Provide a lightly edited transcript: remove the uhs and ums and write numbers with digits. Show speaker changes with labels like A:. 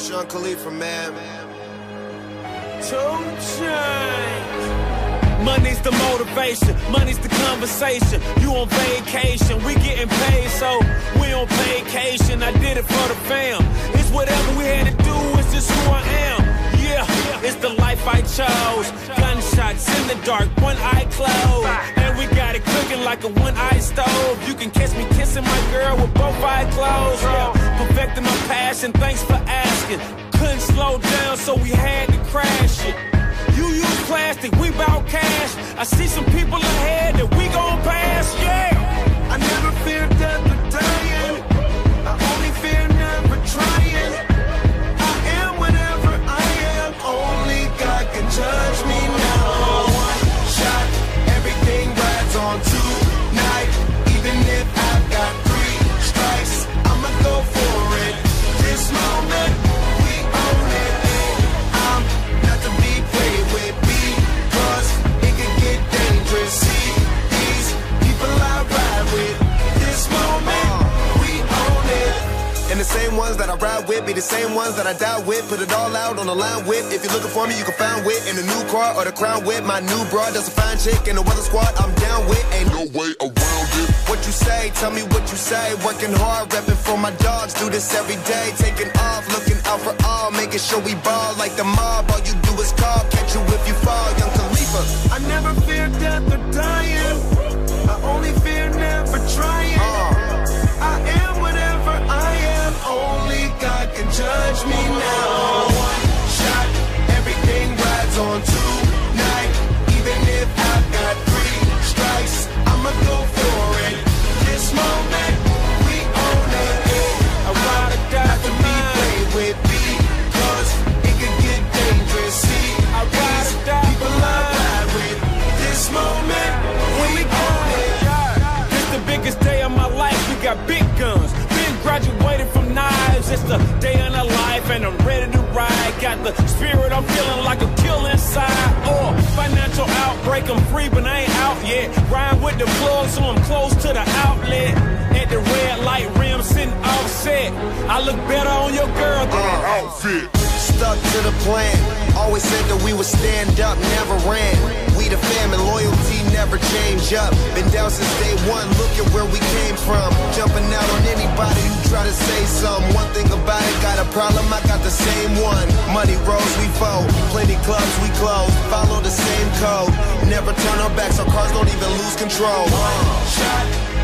A: Sean Khalifa, man.
B: 2 Chainz. Money's the motivation, money's the conversation. You on vacation, we getting paid, so we on vacation. I did it for the fam. It's whatever we had to do, it's just who I am. Yeah, it's the life I chose. Gunshots in the dark, one eye closed. And we got it cooking like a one-eye stove. You can catch me kissing my girl with both eyes closed. Yeah, perfecting my passion, thanks for asking. Couldn't slow down, so we had to crash it. You use plastic, we bout cash. I see some people ahead that we gon' pass, yeah.
A: I never fear death or dying. I only fear never trying. I am whatever I am. Only God can judge me now. One shot, everything rides on tonight. Even if I've got 3 strikes, I'ma go for it. This moment, we own it. I'm not to be played with because it can get dangerous. See these people I ride with. This moment, we own it. And the same ones that I ride with be the same ones that I die with. Put it all out on the line with. If you're looking for me, you can find wit in the new car or the crown with. My new broad does a fine chick in the weather squad. I'm down with. Ain't no way around it. What you say? Tell me what you say. Working hard, repping for my dogs. Do this every day. Taking off, looking out for all. Making sure we ball like the mob. All you do is call. Catch you if you fall. Young Khalifa. I never fear death or dying. I only fear never trying. I am whatever I am. Only God can judge me now. One shot, everything rides on tonight. Even if I've got 3 strikes, I'ma go for it. This moment, we own it.
B: I ride or die
A: Not to be played with because it can get dangerous. See,
B: I ride or die
A: people I ride with. This moment, we own it.
B: This the biggest day of my life, we got big guns. Been graduated from knives, it's the day in a life and I'm ready to ride. Got the spirit, I'm feeling like a kill inside. Or financial outbreak, I'm free but I ain't out yet. Ride with the plug so I'm close to the outlet. At the red light rim sitting offset. I look better on your girl than an outfit.
A: Stuck to the plan. Always said that we would stand up, never ran. We the fam and loyalty never change up. Been down since day one, look at where we came from. Jumping out on anybody who try to say something. One thing about it, got a problem, I got the same one. Money rolls, we fold. Plenty clubs, we close. Follow the same code. Never turn our backs, our cars don't even lose control. One shot.